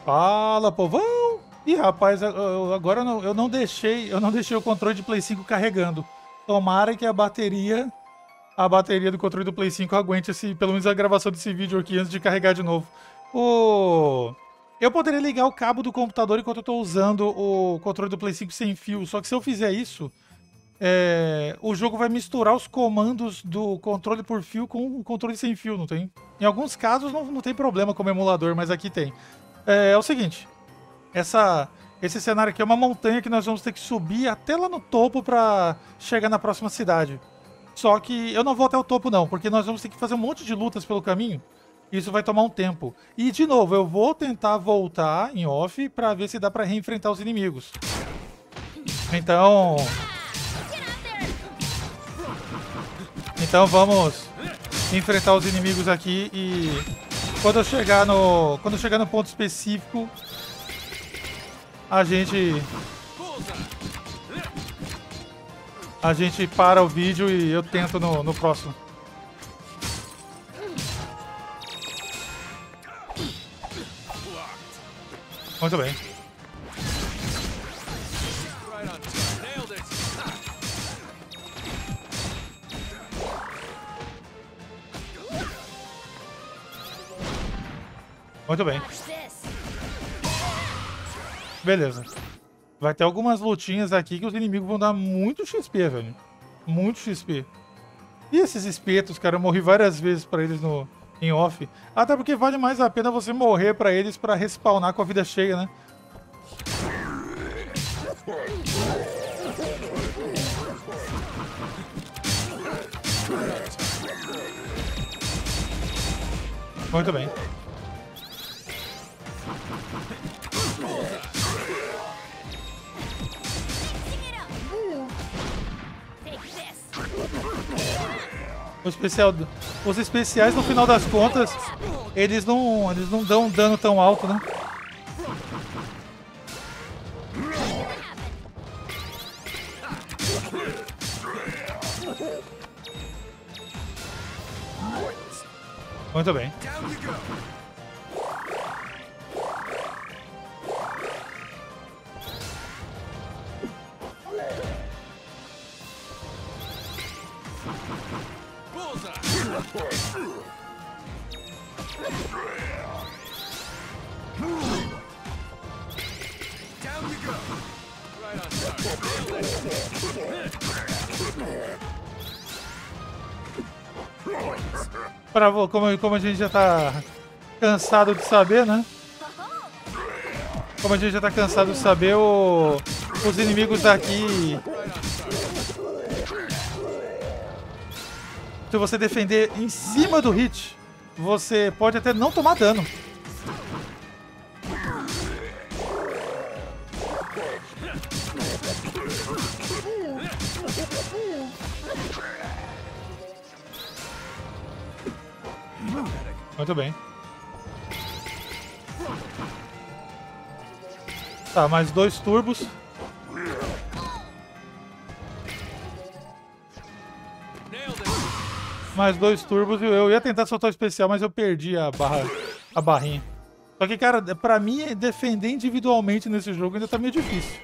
Fala, povão! Ih, rapaz, agora eu não deixei o controle de Play 5 carregando. Tomara que a bateria do controle do Play 5 aguente pelo menos a gravação desse vídeo aqui antes de carregar de novo. Eu poderia ligar o cabo do computador enquanto eu tô usando o controle do Play 5 sem fio, só que se eu fizer isso, o jogo vai misturar os comandos do controle por fio com o controle sem fio, não tem? Em alguns casos não tem problema como emulador, mas aqui tem. É o seguinte, esse cenário aqui é uma montanha que nós vamos ter que subir até lá no topo pra chegar na próxima cidade. Só que eu não vou até o topo não, porque nós vamos ter que fazer um monte de lutas pelo caminho. Isso vai tomar um tempo. E de novo, eu vou tentar voltar em off pra ver se dá pra reenfrentar os inimigos. Então vamos enfrentar os inimigos aqui e quando eu chegar no ponto específico, a gente para o vídeo e eu tento no próximo. Muito bem. Muito bem. Beleza. Vai ter algumas lutinhas aqui que os inimigos vão dar muito XP, velho. Muito XP. E esses espetos, cara, eu morri várias vezes pra eles em off. Até porque vale mais a pena você morrer pra eles pra respawnar com a vida cheia, né? Muito bem. Os especiais, no final das contas, eles não dão um dano tão alto, né? Muito bem. Como a gente já tá cansado de saber, né? Como a gente já tá cansado de saber, os inimigos daqui... Se você defender em cima do hit, você pode até não tomar dano. Muito bem. Tá, mais 2 turbos. Mais 2 turbos. Eu ia tentar soltar o especial, mas eu perdi a barrinha. Só que, cara, pra mim, defender individualmente nesse jogo ainda tá meio difícil.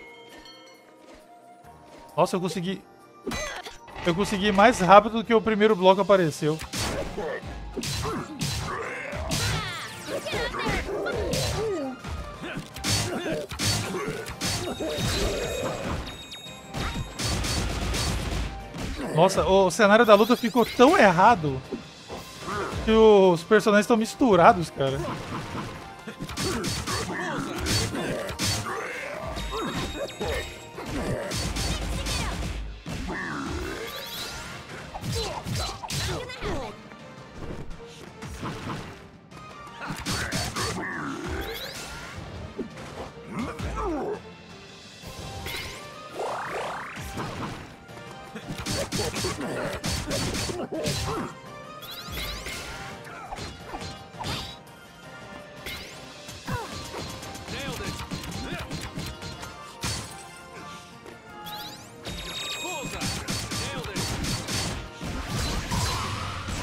Nossa, eu consegui ir mais rápido do que o primeiro bloco apareceu. Nossa, o cenário da luta ficou tão errado que os personagens estão misturados, cara.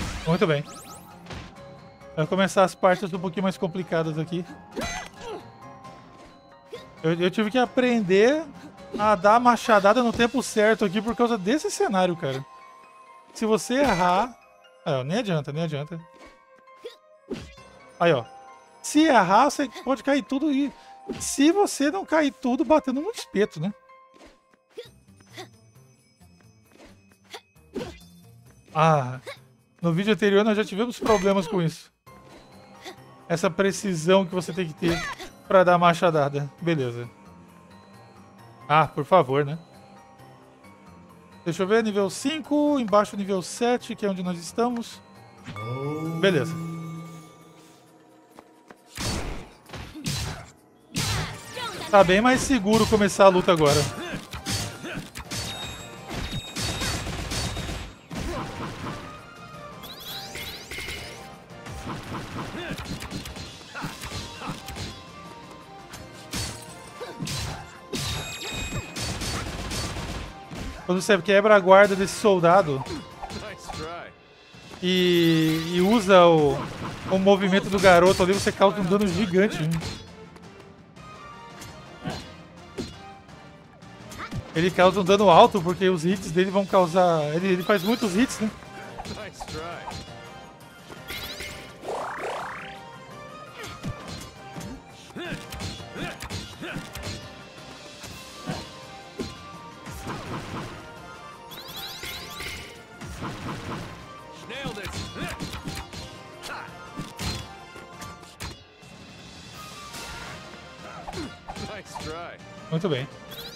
Muito bem. Vai começar as partes um pouquinho mais complicadas aqui. Eu tive que aprender a dar a machadada no tempo certo aqui por causa desse cenário, cara. Se você errar... Ah, nem adianta, nem adianta. Aí, ó. Se errar, você pode cair tudo e... Se você não cair tudo batendo no espeto, né? Ah, no vídeo anterior nós já tivemos problemas com isso. Essa precisão que você tem que ter pra dar machadada. Beleza. Ah, por favor, né? Deixa eu ver, nível 5, embaixo nível 7, que é onde nós estamos. Beleza. Tá bem mais seguro começar a luta agora. Quando você quebra a guarda desse soldado e usa o movimento do garoto ali, você causa um dano gigante. Ele causa um dano alto porque os hits dele vão causar... Ele faz muitos hits, né? Muito bem.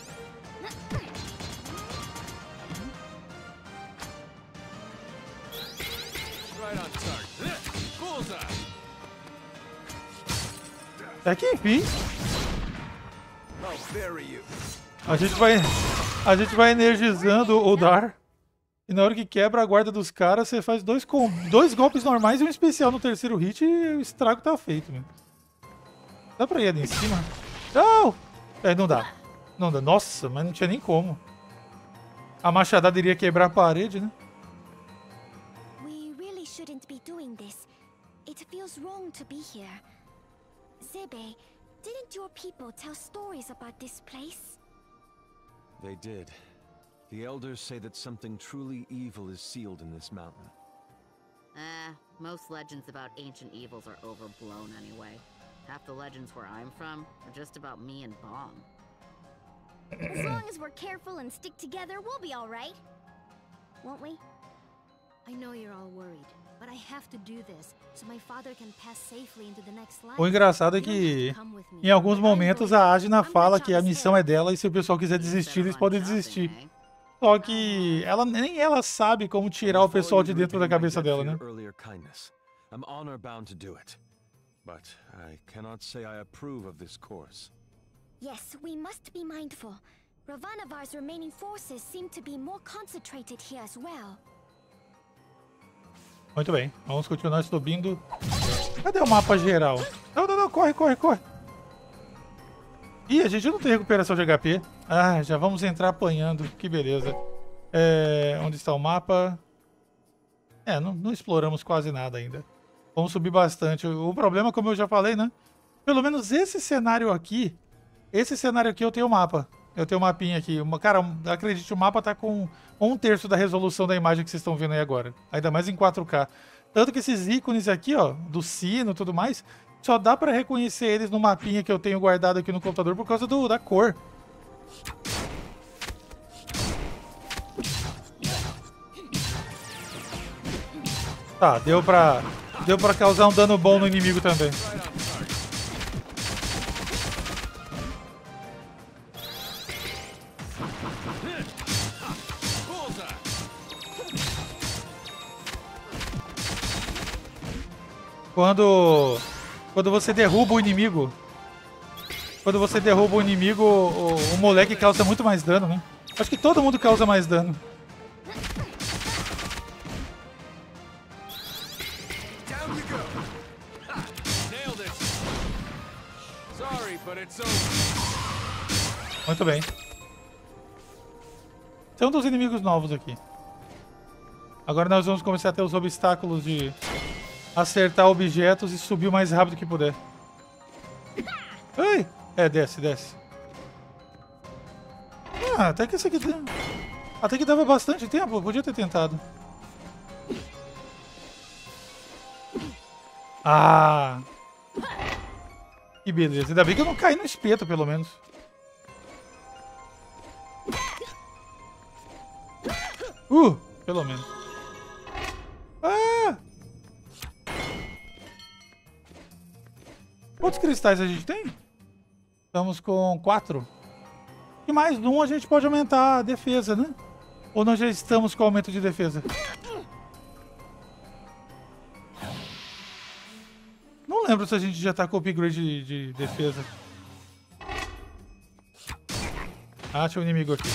Até que enfim. A gente vai energizando o Dar. E na hora que quebra a guarda dos caras, você faz dois golpes normais e um especial no terceiro hit e o estrago tá feito, meu. Dá pra ir ali em cima? Não! É, não dá. Não dá. Nossa, mas não tinha nem como. A machadada iria quebrar a parede, né? We really shouldn't be doing this. It feels wrong to be here. Zebe, didn't your people tell stories about this place? They did. The elders say that something truly evil is sealed in this mountain. Most legends about ancient evils are overblown anyway. Half the legends where I'm from are just about me and Bong. As long as we're careful and stick together, we'll be all right. Won't we? I know you're all worried, but I have to do this so my father can pass safely into the next life. O engraçado é que em alguns momentos a Ajna fala que a missão é dela e se o pessoal quiser desistir, eles podem desistir. Só que nem ela sabe como tirar o pessoal de dentro da cabeça dela, né? I'm honor bound to do it. But I cannot say I approve of this course. Yes, we must be mindful. Ravanavar's remaining forces seem to be more concentrated here as well. Muito bem, vamos continuar subindo. Cadê o mapa geral? Não, corre. Ih, a gente não tem recuperação de HP. Ah, já vamos entrar apanhando, que beleza. Onde está o mapa? Não exploramos quase nada ainda. Vamos subir bastante. O problema, como eu já falei, né? Pelo menos esse cenário aqui eu tenho o mapa. Eu tenho o mapinha aqui. Cara, acredite, o mapa tá com 1/3 da resolução da imagem que vocês estão vendo aí agora. Ainda mais em 4K. Tanto que esses ícones aqui, ó, do sino e tudo mais, só dá pra reconhecer eles no mapinha que eu tenho guardado aqui no computador por causa da cor. Tá, deu pra causar um dano bom no inimigo também. Quando você derruba o inimigo, o moleque causa muito mais dano, né? Acho que todo mundo causa mais dano. Muito bem. Tem um dos inimigos novos aqui. Agora nós vamos começar a ter os obstáculos de acertar objetos e subir o mais rápido que puder. Ai! Desce. Ah, até que esse aqui... Até que dava bastante tempo, eu podia ter tentado. Ah! Que beleza. Ainda bem que eu não caí no espeto, pelo menos. Pelo menos. Ah! Quantos cristais a gente tem? Estamos com 4. E mais um a gente pode aumentar a defesa, né? Ou nós já estamos com aumento de defesa? Não lembro se a gente já tá com upgrade de defesa. Ah, tinha um inimigo aqui.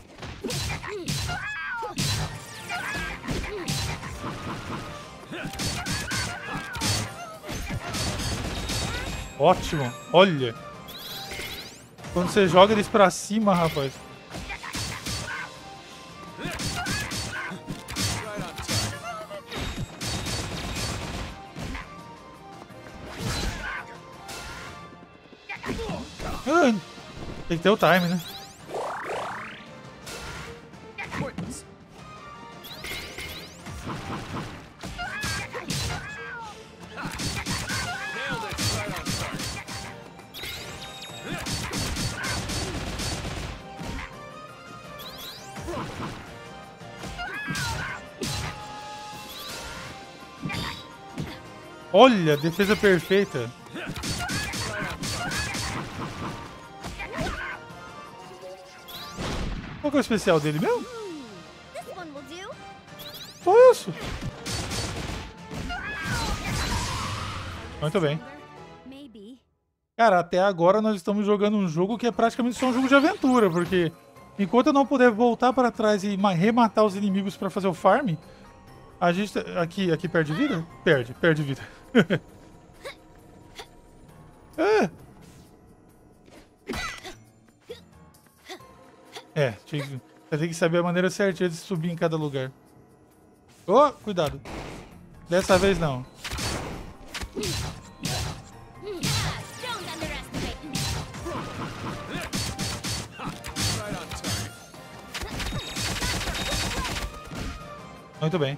Ótimo, olha. Quando você joga eles pra cima, rapaz. Tem que ter o time, né? Olha, defesa perfeita. Qual que é o especial dele mesmo? Só isso. Muito bem. Cara, até agora nós estamos jogando um jogo que é praticamente só um jogo de aventura, porque enquanto eu não puder voltar para trás e rematar os inimigos para fazer o farm, a gente... Aqui perde vida? Perde vida. Você tem que saber a maneira certinha de subir em cada lugar. Oh, cuidado. Dessa vez não. Muito bem.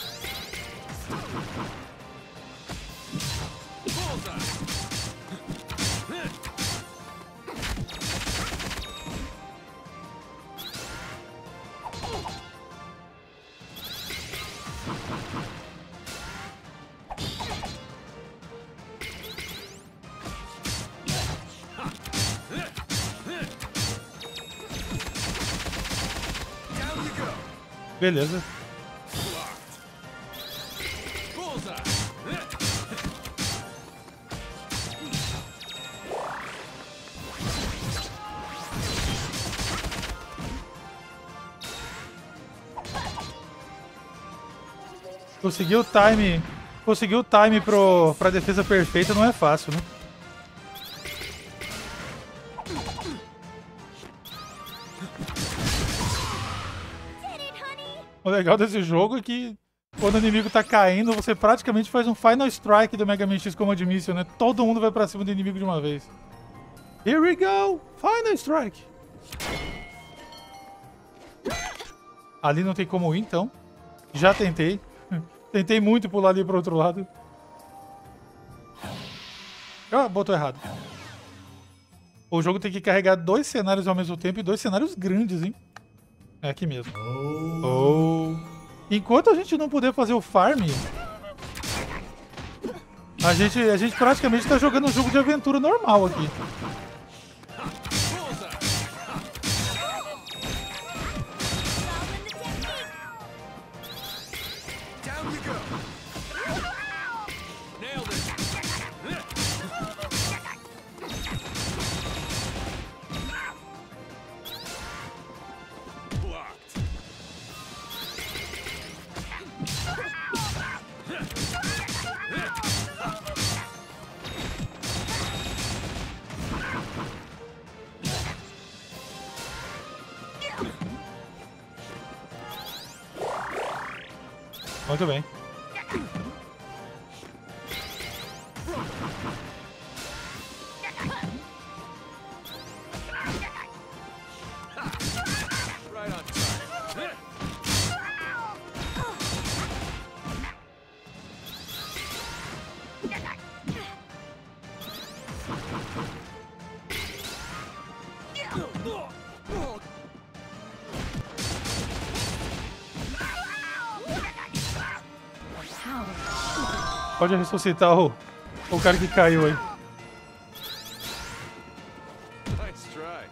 Beleza. Conseguir o time pra defesa perfeita não é fácil, né? O legal desse jogo é que quando o inimigo tá caindo, você praticamente faz um Final Strike do Mega Man X Command Mission, né? Todo mundo vai pra cima do inimigo de uma vez. Here we go! Final Strike! Ali não tem como ir, então. Já tentei. Tentei muito pular ali pro outro lado. Ah, botou errado. O jogo tem que carregar 2 cenários ao mesmo tempo e 2 cenários grandes, hein? É aqui mesmo. Oh. Enquanto a gente não puder fazer o farm, a gente praticamente tá jogando um jogo de aventura normal aqui. Muito bem. Pode ressuscitar o cara que caiu aí. Nice try.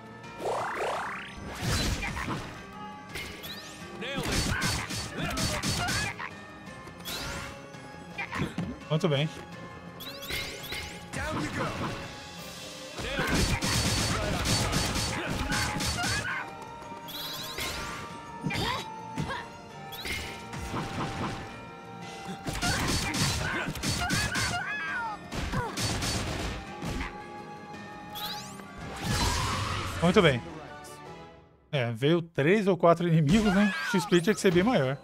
Nailed it. Muito bem. Down you go. Nailed it. Right on Muito bem. É, veio 3 ou 4 inimigos, né? O XP tinha que ser bem maior.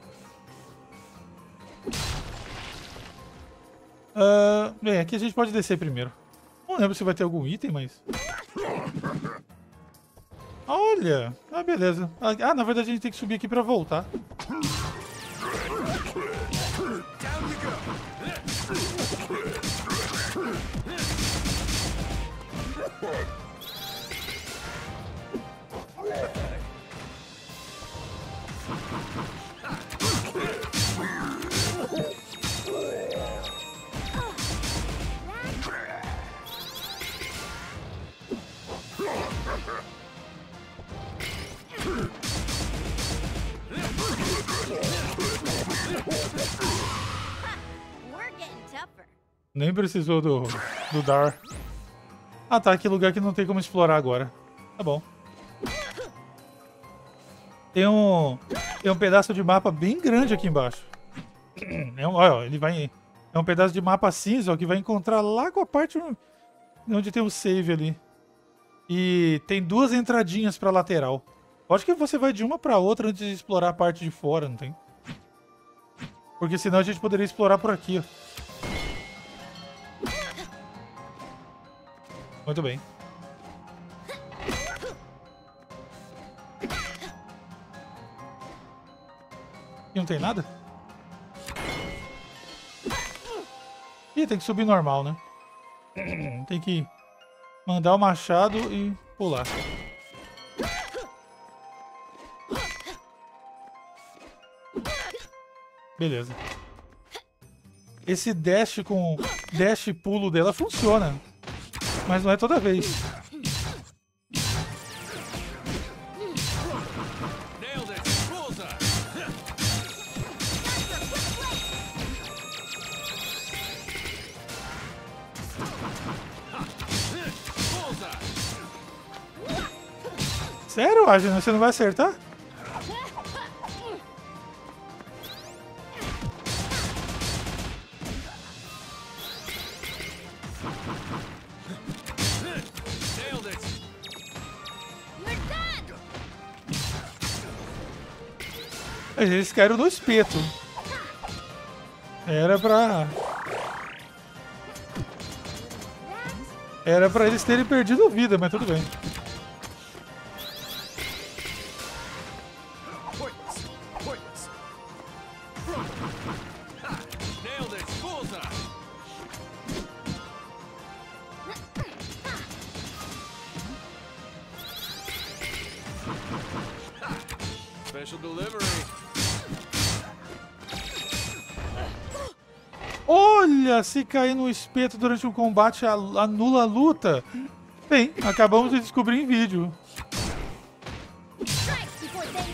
Bem, aqui a gente pode descer primeiro. Não lembro se vai ter algum item, mas... Olha! Ah, beleza. Ah, na verdade a gente tem que subir aqui pra voltar. We're getting tougher. Nem precisou do Dar. Ah tá, que lugar que não tem como explorar agora. Tá bom. Tem um pedaço de mapa bem grande aqui embaixo. Olha, ele vai... É um pedaço de mapa cinza, ó, que vai encontrar lá com a parte onde tem o save ali. E tem 2 entradinhas pra lateral. Acho que você vai de uma pra outra antes de explorar a parte de fora, não tem? Porque senão a gente poderia explorar por aqui, ó. Muito bem. E não tem nada? Ih, tem que subir normal, né? Tem que mandar o machado e pular. Beleza. Esse dash com dash e pulo dela funciona. Mas não é toda vez. Nailed it. Bullseye. Bullseye. Sério, Agnes? Você não vai acertar? Nailed it. We're done. Eles caíram no espeto. Era pra eles terem perdido vida, mas tudo bem. Pointless. Pointless. Ha! Nailed it. Bullseye. Special delivery. Olha, se cair no espeto durante um combate anula a luta. Bem, acabamos de descobrir em vídeo. Strike before they...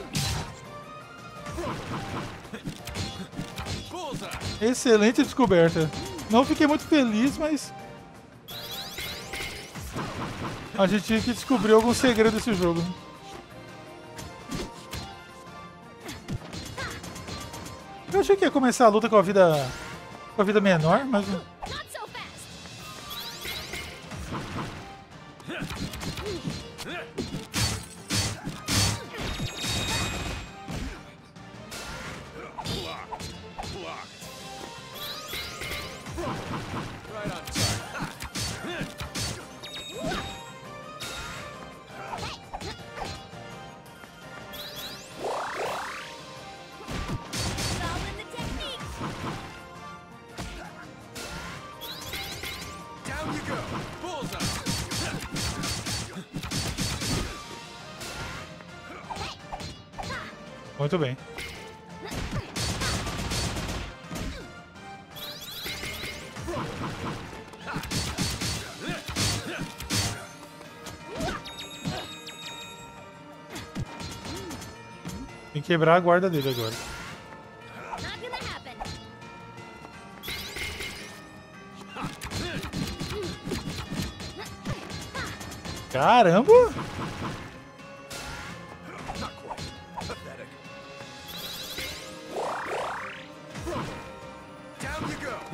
Bullseye. Excelente descoberta. Não fiquei muito feliz, mas... A gente tinha que descobrir algum segredo desse jogo. Eu achei que ia começar a luta com a vida menor, mas... Not so fast. Blocked. Blocked. Right on target. It's all in the technique. Down you go. Bullseye. Muito bem. Tem que quebrar a guarda dele agora. Not gonna happen. Caramba! Down you go.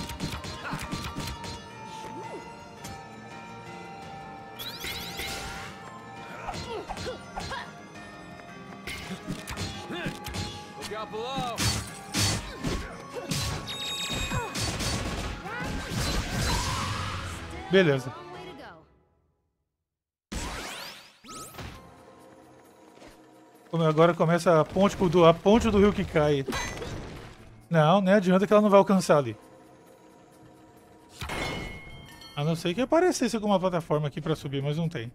Look out below. Beleza. Long way to go. Agora começa a ponte do rio que cai. Não, nem adianta que ela não vai alcançar ali. A não ser que aparecesse alguma plataforma aqui pra subir, mas não tem.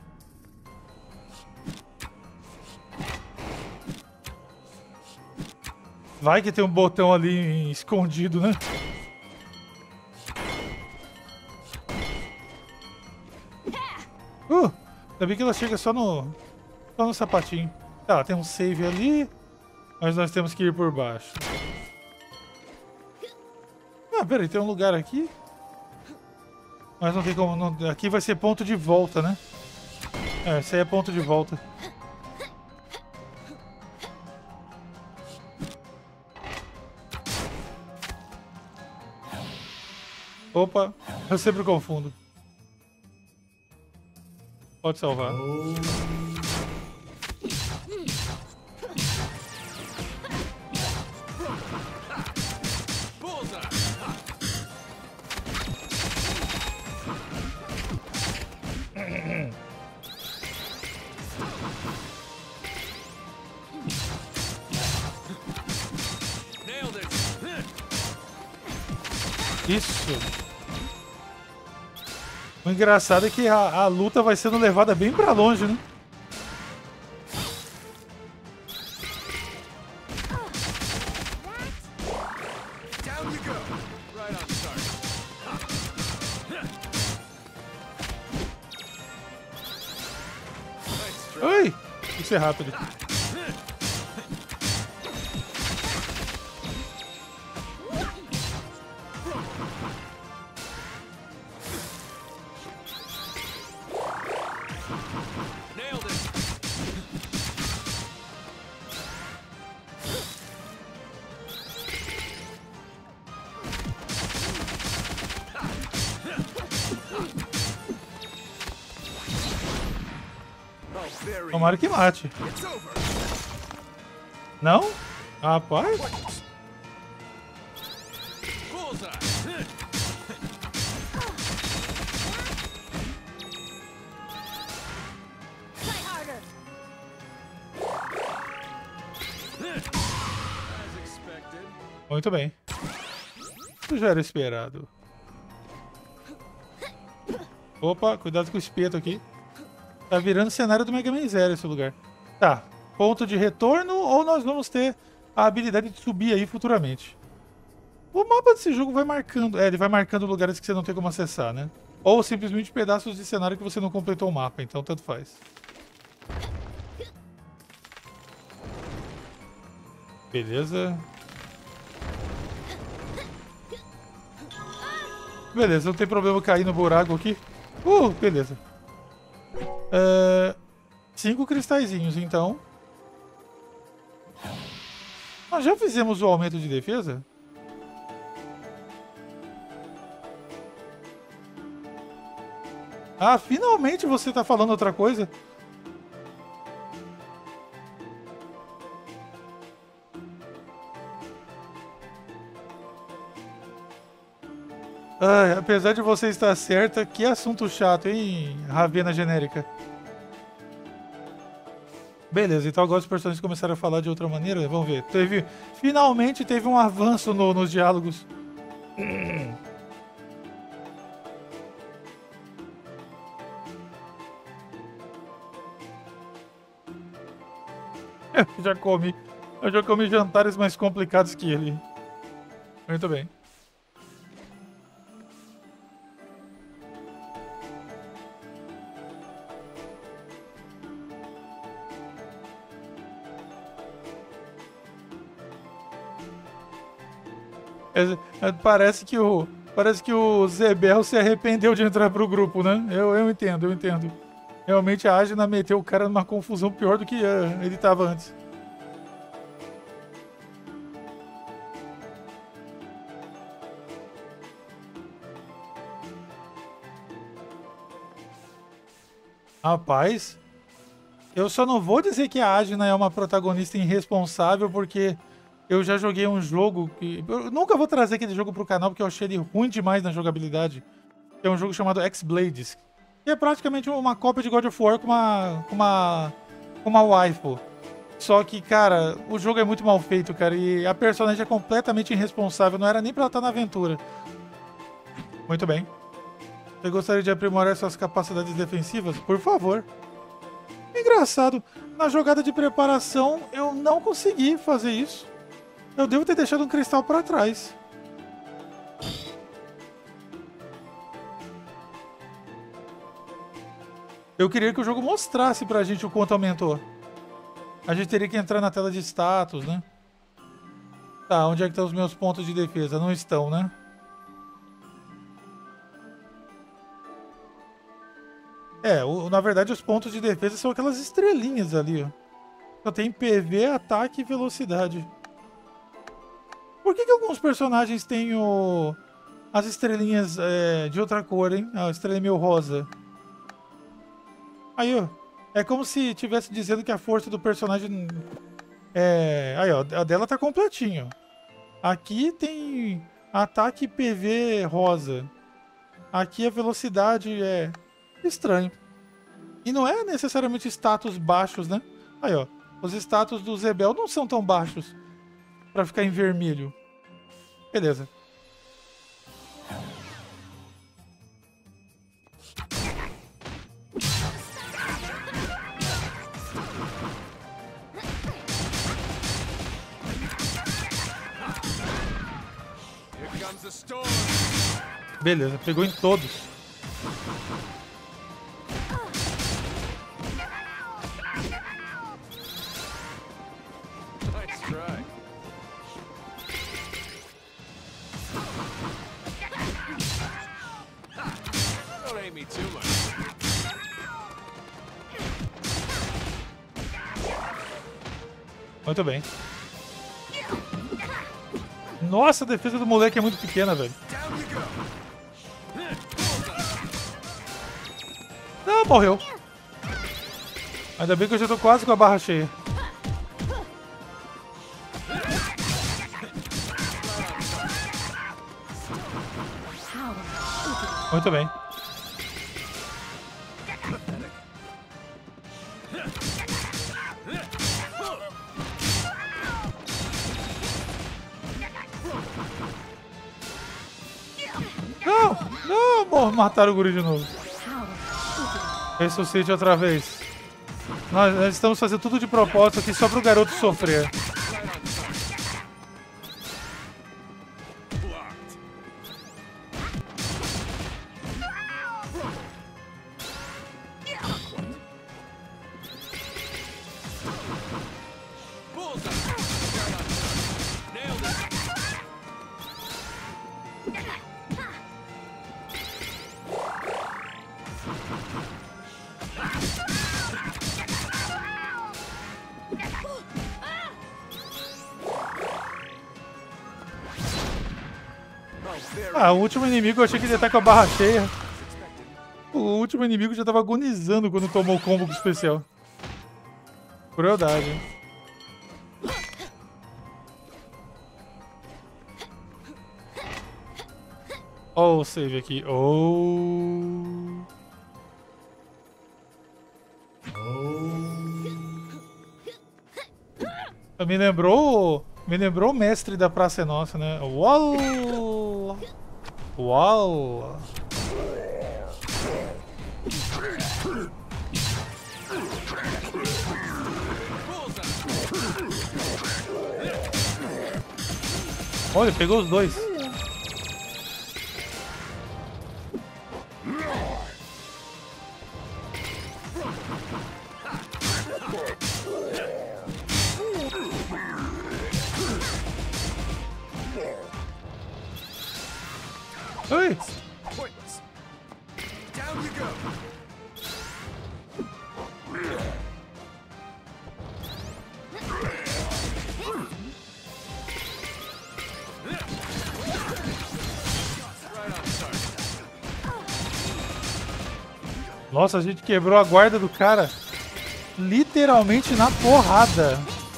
Vai que tem um botão ali escondido, né? Ainda bem que ela chega só no sapatinho. Tá, tem um save ali, mas nós temos que ir por baixo. Ah, peraí, tem um lugar aqui. Mas não tem como... aqui vai ser ponto de volta, né? É, esse aí é ponto de volta. Opa, eu sempre confundo. Pode salvar. Isso. O engraçado é que a luta vai sendo levada bem pra longe, né? Down you go. Right on start. Nice try. Oi! Isso é rápido. Nailed it. Oh, very. Tomara que mate. It's over. Não? Rapaz. Bullseye. Try harder. As expected. Muito bem. Isso já era esperado. Opa, cuidado com o espeto aqui. Tá virando cenário do Mega Man Zero esse lugar. Tá. Ponto de retorno ou nós vamos ter a habilidade de subir aí futuramente. O mapa desse jogo vai marcando... ele vai marcando lugares que você não tem como acessar, né? Ou simplesmente pedaços de cenário que você não completou o mapa, então tanto faz. Beleza. Beleza, não tem problema cair no buraco aqui. Beleza. 5 cristalzinhos, então. Nós já fizemos o aumento de defesa? Ah, finalmente você tá falando outra coisa? Ai, apesar de você estar certa, que assunto chato, hein, Ravena genérica. Beleza, então agora os personagens começaram a falar de outra maneira. Vamos ver. Finalmente teve um avanço nos diálogos. Eu já comi jantares mais complicados que ele. Muito bem. Parece que o Zebel se arrependeu de entrar pro grupo, né? Eu entendo, eu entendo. Realmente a Agna meteu o cara numa confusão pior do que ele tava antes. Rapaz, eu só não vou dizer que a Agna é uma protagonista irresponsável, porque eu já joguei um jogo que... Eu nunca vou trazer aquele jogo pro canal, porque eu achei ele ruim demais na jogabilidade. É um jogo chamado X-Blades, que é praticamente uma cópia de God of War com uma waifu. Só que, cara, o jogo é muito mal feito, cara, e a personagem é completamente irresponsável, não era nem pra ela estar na aventura. Muito bem. Você gostaria de aprimorar suas capacidades defensivas? Por favor. Engraçado, na jogada de preparação eu não consegui fazer isso. Eu devo ter deixado um cristal pra trás. Eu queria que o jogo mostrasse pra gente o quanto aumentou. A gente teria que entrar na tela de status, né? Tá, onde é que estão os meus pontos de defesa? Não estão, né? Na verdade, os pontos de defesa são aquelas estrelinhas ali, ó. Só tem PV, ataque e velocidade. Por que alguns personagens têm as estrelinhas de outra cor, hein? A estrela meio rosa. Aí, ó. É como se estivesse dizendo que a força do personagem... Aí, ó. A dela tá completinho. Aqui tem ataque e PV rosa. Aqui a velocidade é... estranho. E não é necessariamente status baixos, né? Aí, ó. Os status do Zebel não são tão baixos pra ficar em vermelho. Beleza. Beleza, pegou em todos. Muito bem. Nossa, a defesa do moleque é muito pequena, velho. Não, morreu. Ainda bem que eu já tô quase com a barra cheia. Muito bem. Não, mataram o guri de novo. Ressuscite outra vez. Nós estamos fazendo tudo de propósito aqui só pro garoto sofrer. Ah, o último inimigo eu achei que ele ia estar com a barra cheia. O último inimigo já estava agonizando quando tomou o combo especial. Crueldade. Ó o save aqui. Me lembrou o mestre da Praça é Nossa, né? Uau! Uau! Olha, pegou os dois. Oi! Pointless. Down you go. Nossa, a gente quebrou a guarda do cara literalmente na porrada.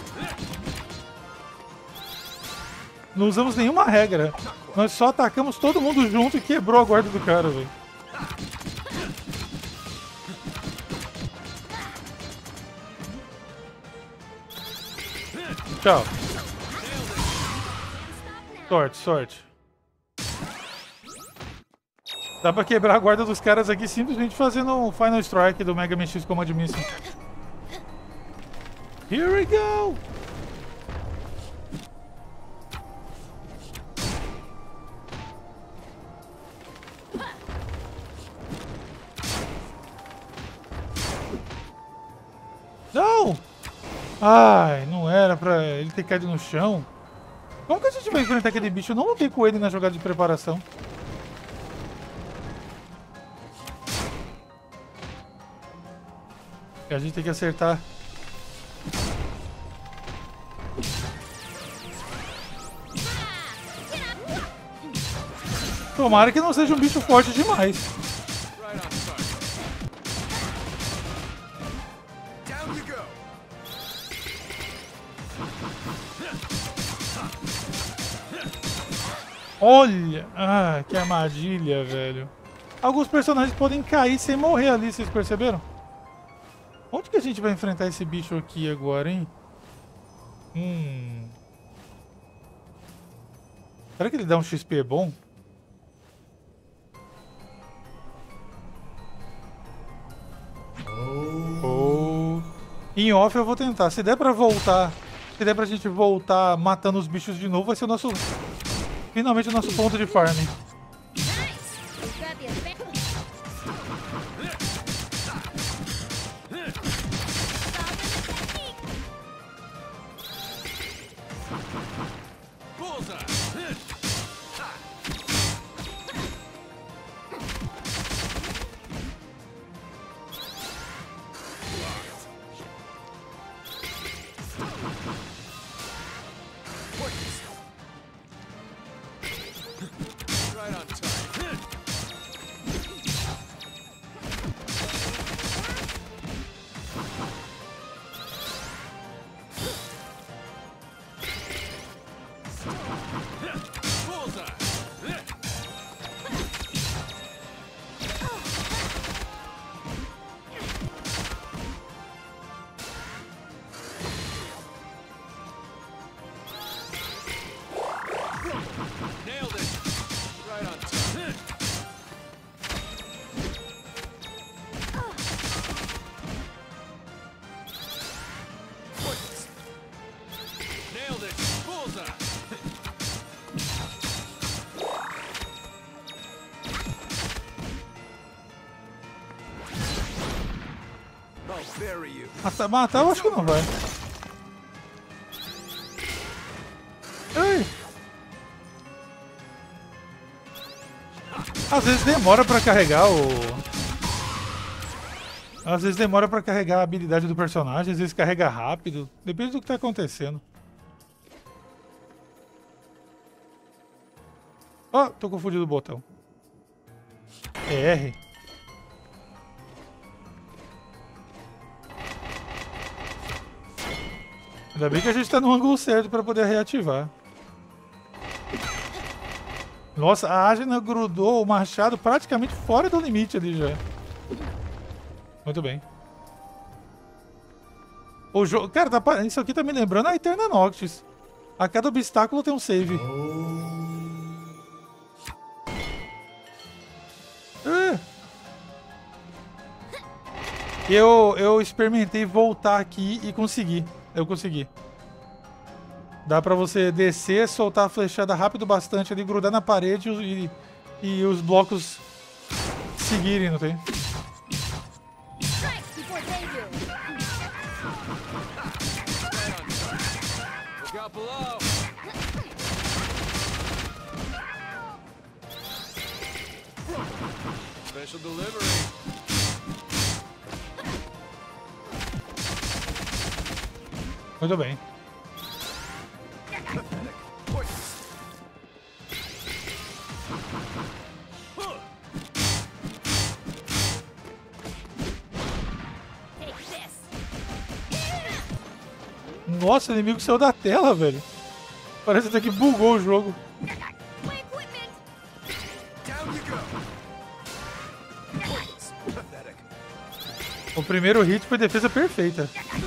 Não usamos nenhuma regra. Nós só atacamos todo mundo junto e quebrou a guarda do cara, velho. Tchau. Sorte, sorte. Dá pra quebrar a guarda dos caras aqui simplesmente fazendo um Final Strike do Mega Man X Command Mission. Here we go! Não! Ai, não era pra ele ter caído no chão. Como que a gente vai enfrentar aquele bicho? Eu não lutei com ele na jogada de preparação. A gente tem que acertar. Tomara que não seja um bicho forte demais. Olha! Ah, que armadilha, velho. Alguns personagens podem cair sem morrer ali, vocês perceberam? Onde que a gente vai enfrentar esse bicho aqui agora, hein? Será que ele dá um XP bom? Em off eu vou tentar. Se der pra voltar, se der pra gente voltar matando os bichos de novo, vai ser o nosso... Finalmente o nosso ponto de farm. Matar eu acho que não vai. Ei. Às vezes demora pra carregar o... Às vezes demora pra carregar a habilidade do personagem, às vezes carrega rápido. Depende do que tá acontecendo. Ó, tô confundindo o botão. É R. Ainda bem que a gente tá no ângulo certo para poder reativar. Nossa, a Agena grudou o machado praticamente fora do limite ali já. Muito bem. O jogo... Cara, isso aqui tá me lembrando a Eterna Noctis. A cada obstáculo tem um save. Eu experimentei voltar aqui e consegui. Eu consegui. Dá pra você descer, soltar a flechada rápido bastante ali, grudar na parede e os blocos seguirem, não tem? Special delivery. Muito bem. Nossa, o inimigo saiu da tela, velho. Parece até que bugou o jogo. My equipment! Down you go. Pathetic. O primeiro hit foi defesa perfeita.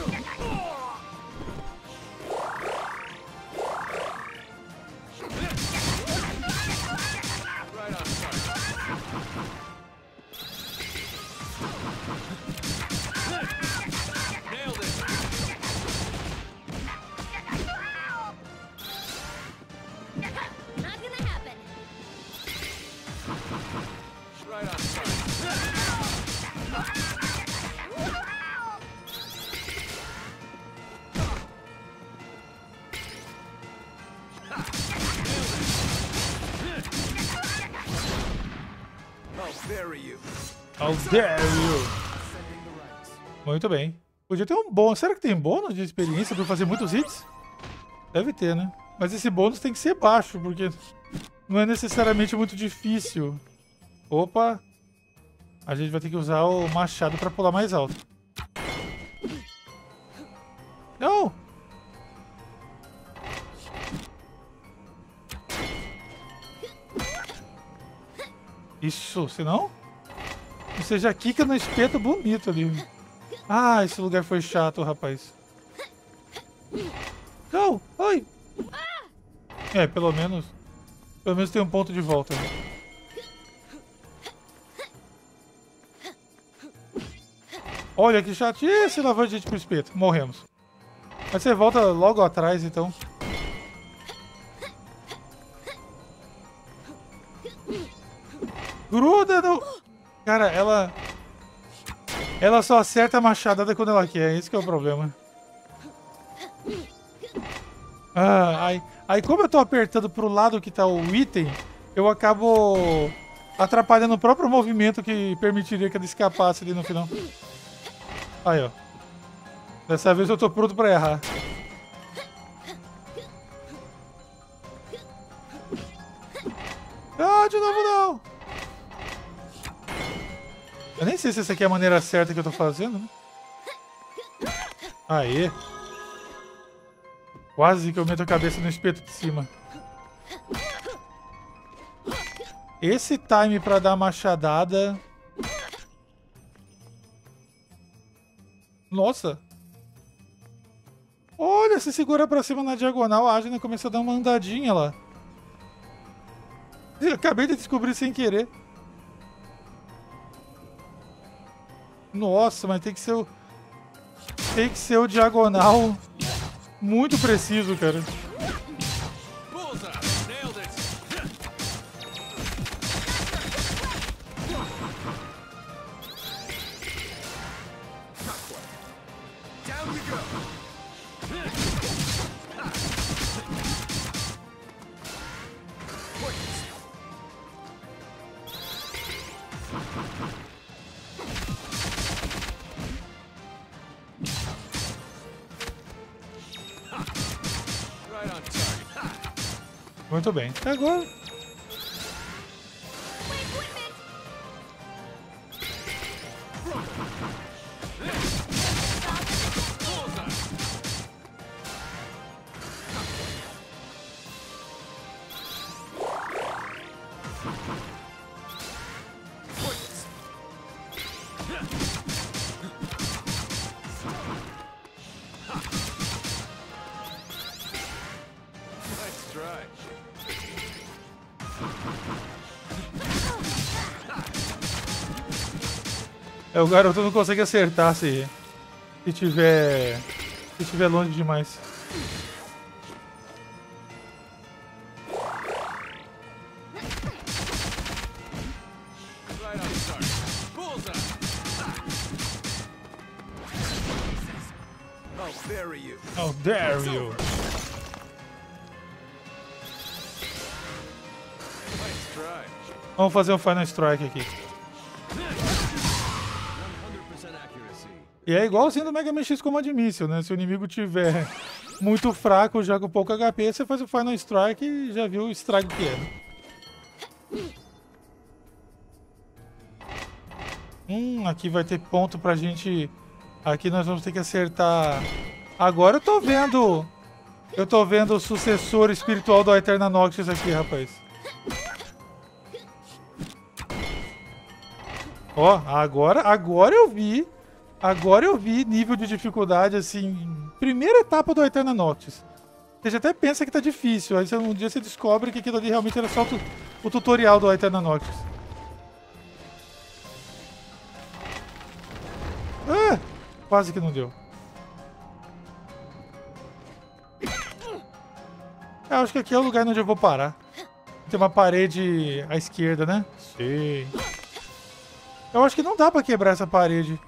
Right on target. Nailed it. Not gonna happen. Right on target. I'll bury you. How dare you! Muito bem. Podia ter um bônus. Será que tem bônus de experiência por fazer muitos hits? Deve ter, né? Mas esse bônus tem que ser baixo, porque não é necessariamente muito difícil. Opa! A gente vai ter que usar o machado para pular mais alto. Não! Isso, senão... Você já quica no espeto bonito ali. Ah, esse lugar foi chato, rapaz. Não! Oi! É, pelo menos tem um ponto de volta. Olha que chato. Esse lavou a gente pro espeto. Morremos. Mas você volta logo atrás, então. Gruda no... Cara, ela só acerta a machadada quando ela quer. Esse que é o problema. Ah, aí como eu tô apertando pro lado que tá o item, eu acabo atrapalhando o próprio movimento que permitiria que ela escapasse ali no final. Aí, ó. Dessa vez eu tô pronto pra errar. Ah, de novo não! Eu nem sei se essa aqui é a maneira certa que eu tô fazendo, né? Aê! Quase que eu meto a cabeça no espeto de cima. Esse time pra dar a machadada... Nossa! Olha, se segura pra cima na diagonal, a Agnes começa a dar uma andadinha lá. Eu acabei de descobrir sem querer. Nossa, mas tem que ser o... Tem que ser o diagonal muito preciso, cara. Bullseye. Nailed it. Down you go. Right on target. Muito bem. Até agora. My equipment! Bullseye. Nice try. É, o garoto não consegue acertar se tiver longe demais. Right on target. Bullseye. I'll bury you. How dare you! Nice try. Vamos fazer um Final Strike aqui. E é igualzinho do Mega Man X Command Missile, né? Se o inimigo tiver muito fraco, já com pouco HP, você faz o Final Strike e já viu o estrago que é. Aqui vai ter ponto pra gente... Aqui nós vamos ter que acertar... Agora eu tô vendo... Eu tô vendo o sucessor espiritual do Aeterna Noctis aqui, rapaz. Ó, agora eu vi... Agora eu vi nível de dificuldade, assim... Primeira etapa do Aeterna Noctis. Você até pensa que tá difícil. Aí um dia você descobre que aquilo ali realmente era só o tutorial do Aeterna Noctis. Ah! Quase que não deu. Eu acho que aqui é o lugar onde eu vou parar. Tem uma parede à esquerda, né? Sim. Eu acho que não dá pra quebrar essa parede.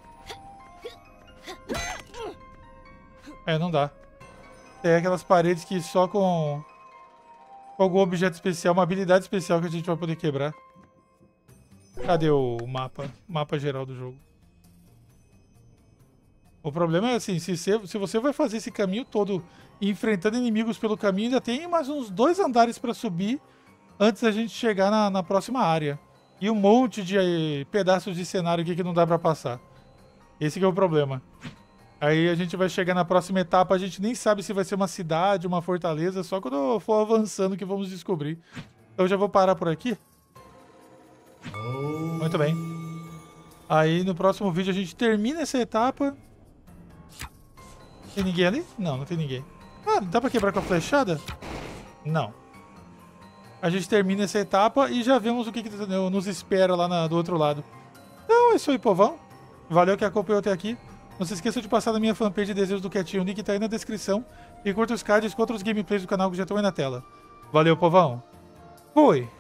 É, não dá. Tem aquelas paredes que só com algum objeto especial, uma habilidade especial que a gente vai poder quebrar. Cadê o mapa? Mapa geral do jogo. O problema é assim, se você vai fazer esse caminho todo enfrentando inimigos pelo caminho, ainda tem mais uns 2 andares pra subir antes da gente chegar na próxima área. E um monte de pedaços de cenário aqui que não dá pra passar. Esse que é o problema. Aí a gente vai chegar na próxima etapa, a gente nem sabe se vai ser uma cidade, uma fortaleza, só quando eu for avançando que vamos descobrir. Então eu já vou parar por aqui. Muito bem. Aí no próximo vídeo a gente termina essa etapa. Tem ninguém ali? Não, não tem ninguém. Ah, dá pra quebrar com a flechada? Não. A gente termina essa etapa e já vemos o que nos espera lá do outro lado. Então é isso aí, povão. Valeu que acompanhou até aqui. Não se esqueça de passar na minha fanpage Desejos do Quietinho, o link tá aí na descrição. E curta os cards contra os gameplays do canal que já estão aí na tela. Valeu, povão. Fui!